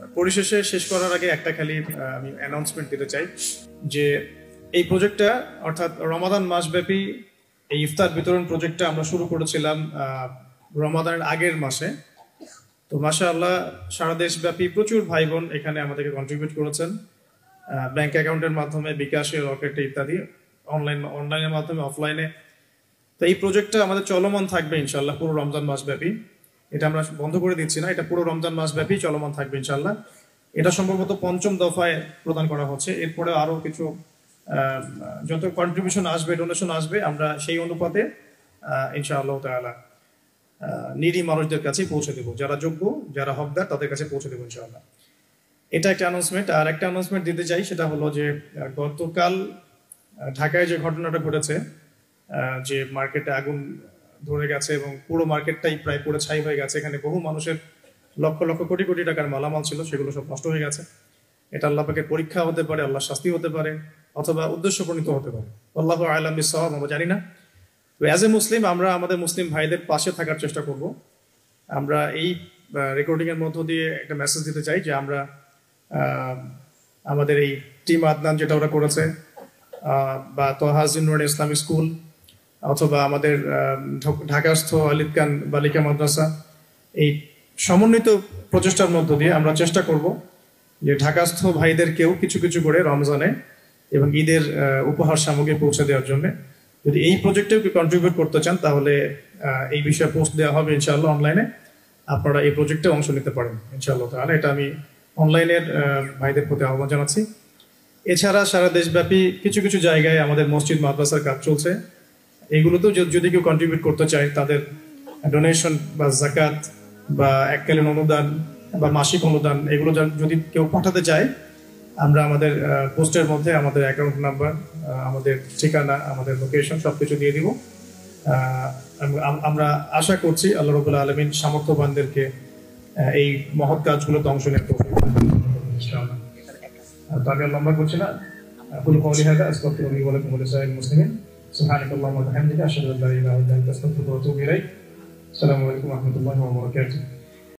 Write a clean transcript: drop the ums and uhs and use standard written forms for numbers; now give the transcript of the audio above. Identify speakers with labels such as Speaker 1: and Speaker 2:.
Speaker 1: পরিশেষে শেষ করার আগে একটা খালি আমি অ্যানাউন্সমেন্ট দিতে চাই যে এই প্রজেক্টটা অর্থাৎ রমাদান মাসব্যাপী এই ইফতার বিতরণ প্রজেক্টটা আমরা শুরু করেছিলাম রমাদানের আগের মাসে। তো মাশাআল্লাহ সারা দেশব্যাপী প্রচুর ভাই বোন এখানে আমাদেরকে কন্ট্রিবিউট করেছেন ব্যাংক অ্যাকাউন্টের মাধ্যমে, বিকাশে, রকেটে ইত্যাদি, অনলাইনের মাধ্যমে, অফলাইনে। তো এই প্রজেক্টটা আমাদের চলমান থাকবে ইনশাআল্লাহ পুরো রমজান মাসব্যাপী। এটা আমরা বন্ধ করে দিচ্ছি না, এটা পুরো রমজান মাসব্যাপী চলমান থাকবে ইনশাআল্লাহ। এটা সম্ভবত ৫ম দফায় প্রদান করা হচ্ছে। এরপরে আরো কিছু যত কন্ট্রিবিউশন আসবে, ডোনেশন আসবে, আমরা সেই অনুপাতে ইনশাআল্লাহ তাআলা নিরী মানুষদের কাছে পৌঁছে দেবো, যারা যোগ্য, যারা হকদার তাদের কাছে পৌঁছে দেবো ইনশাআল্লাহ। এটা একটা অ্যানাউন্সমেন্ট। আর একটা অ্যানাউন্সমেন্ট দিতে চাই, সেটা হলো যে গতকাল ঢাকায় যে ঘটনাটা ঘটেছে, যে মার্কেটে আগুন ধরে গেছে এবং পুরো মার্কেটটাই প্রায় পুরো ছাই হয়ে গেছে। এখানে বহু মানুষের লক্ষ লক্ষ কোটি কোটি টাকার মালামাল ছিল, সেগুলো সব নষ্ট হয়ে গেছে। এটা আল্লাহ পাকের পরীক্ষা হতে পারে, আল্লাহর শাস্তি হতে পারে, অথবা উদ্দেশ্য প্রণীত হতে পারে। আল্লাহু আ'লাম বিস-সাওয়াব, আমরা জানি না। তো অ্যাজ এ মুসলিম আমরা আমাদের মুসলিম ভাইদের পাশে থাকার চেষ্টা করব। আমরা এই রেকর্ডিং এর মধ্য দিয়ে একটা মেসেজ দিতে চাই যে আমরা আমাদের এই টিম আদনান যেটা ওরা করেছে, বা তহা ইসলামিক স্কুল, অথবা আমাদের ঢাকাস্থ আলিদ খান বালিকা মাদ্রাসা, এই সমন্বিত প্রচেষ্টার মধ্য দিয়ে আমরা চেষ্টা করব যে ঢাকাস্থ ভাইদেরকেও কিছু কিছু করে রমজানে এবং ঈদের উপহার সামগ্রী পৌঁছে দেওয়ার জন্য। যদি এই প্রজেক্টেও কেউ কন্ট্রিবিউট করতে চান তাহলে এই বিষয়ে পোস্ট দেওয়া হবে ইনশাআল্লাহ অনলাইনে, আপনারা এই প্রজেক্টে অংশ নিতে পারেন ইনশাআল্লাহ তাহলে। এটা আমি অনলাইনের ভাইদের প্রতি আহ্বান জানাচ্ছি। এছাড়া সারা দেশব্যাপী কিছু কিছু জায়গায় আমাদের মসজিদ মাদ্রাসার কাজ চলছে। এগুলোতেও যদি কেউ কন্ট্রিবিউট করতে চায়, তাদের ডোনেশন বা জাকাত বা এককালীন অনুদান বা মাসিক অনুদান, এগুলো যদি কেউ পাঠাতে চায়, আমরা আমাদের পোস্টের মধ্যে আমাদের অ্যাকাউন্ট নাম্বার, আমাদের ঠিকানা, আমাদের লোকেশন সবকিছু দিয়ে দিব। আমরা আশা করছি আল্লাহ রাব্বুল আলামিন সামর্থ্যবানদেরকে এই মহৎ কাজগুলোতে অংশ নিতে ইনশাআল্লাহ। তো আমি লম্বা করছি না। আকুলু কওলি হাযা আস্তাগফিরুল্লাহ ওয়া লাকুম ওয়া লিসাইরিল মুসলিমিন। সুবহানাকাল্লাহুম্মা ওয়া বিহামদিকা আশহাদু আল্লা ইলাহা ইল্লা আনতা আস্তাগফিরুকা ওয়া আতুবু ইলাইক। আসসালামু আলাইকুম ওয়া রাহমাতুল্লাহি ওয়া বারাকাতুহু।